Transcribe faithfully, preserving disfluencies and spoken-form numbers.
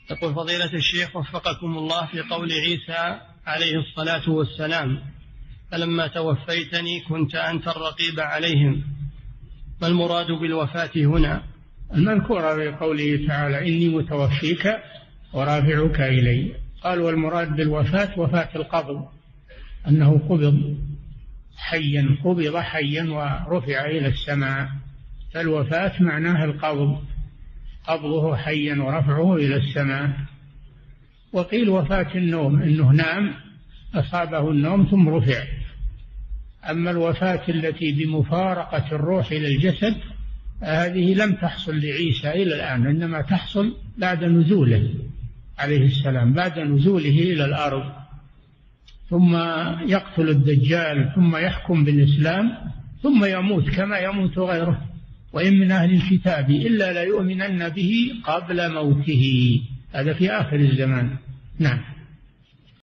يقول فضيلة الشيخ وفقكم الله، في قول عيسى عليه الصلاة والسلام فلما توفيتني كنت أنت الرقيب عليهم، ما المراد بالوفاة هنا؟ المذكورة في قوله تعالى إني متوفيك ورافعك إلي. قال والمراد بالوفاة وفاة القبض، أنه قبض حيا، قبض حيا ورفع إلى السماء، فالوفاة معناها القبض، قبضه حيا ورفعه إلى السماء. وقيل وفاة النوم إنه نام أصابه النوم ثم رفع. أما الوفاة التي بمفارقة الروح إلى الجسد هذه لم تحصل لعيسى إلى الآن، إنما تحصل بعد نزوله عليه السلام، بعد نزوله إلى الأرض، ثم يقتل الدجال، ثم يحكم بالإسلام، ثم يموت كما يموت غيره. وإن من أهل الكتاب إلا ليؤمنن به قبل موته، هذا في آخر الزمان. نعم.